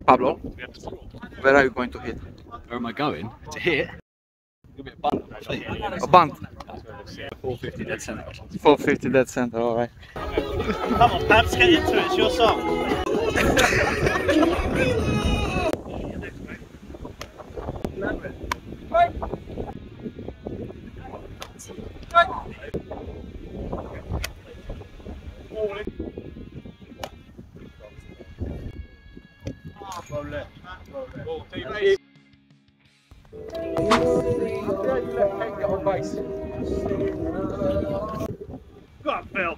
Pablo, where are you going to hit? Where am I going? To hit? It'll be a bunt. A bunt? 450 dead centre. 450 dead centre, alright. Come on, Pabs, get into it, it's your song. Go on, Phil.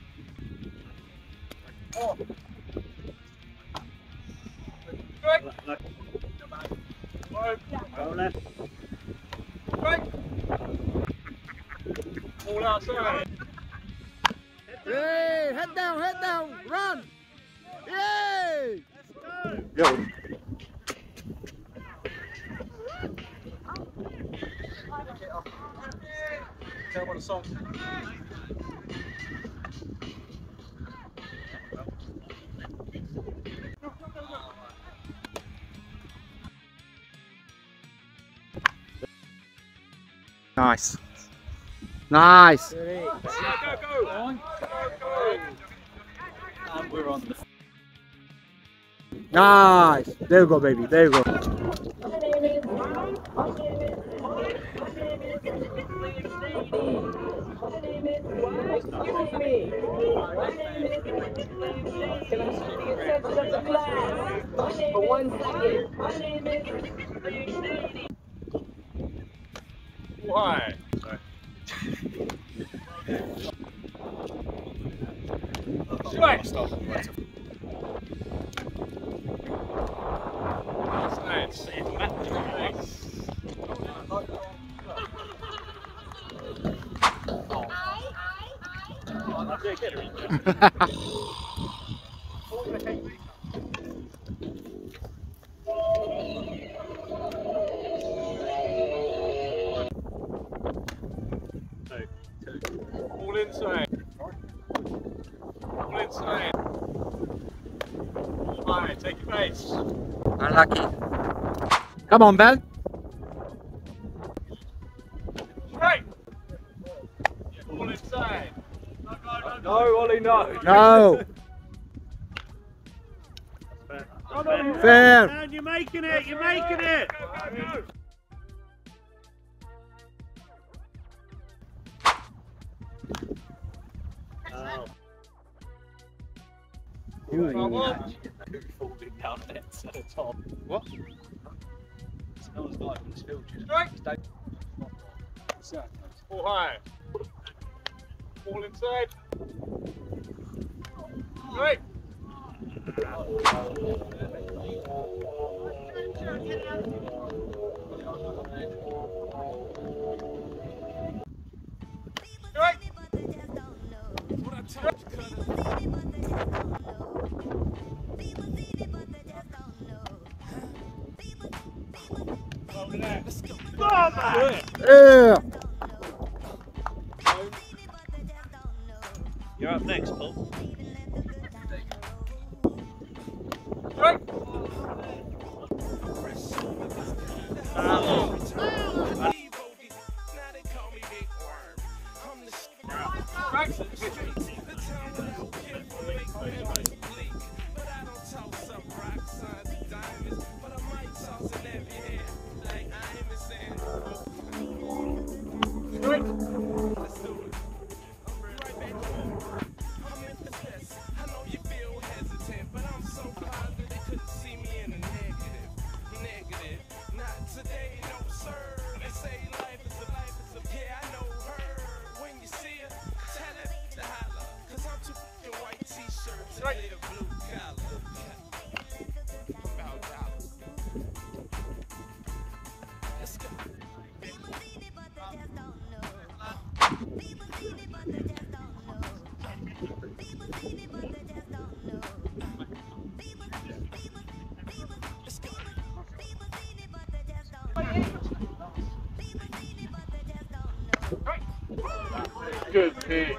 Go left. All outside. Hey, head down, run! Yay! Let's go! Go. Tell what a song. Nice. Nice. Go, go, on. Go. And we're on the... Nice. There you go, baby. There you go. For 1 second. Why? Right. Nice. All inside. All inside. Alright, take your base. Unlucky. Come on, Ben. Straight. All inside. No, Ollie, no. No. Fair. Man, you're making it. You're making it. Oh. Falling down there to the top. What? Smells like when it's filled. Straight. All high. All inside. Right. Yeah. You're up next, Paul. Good pitch.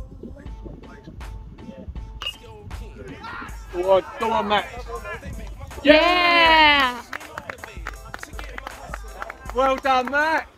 Go on, Max. Yeah! Well done, Max.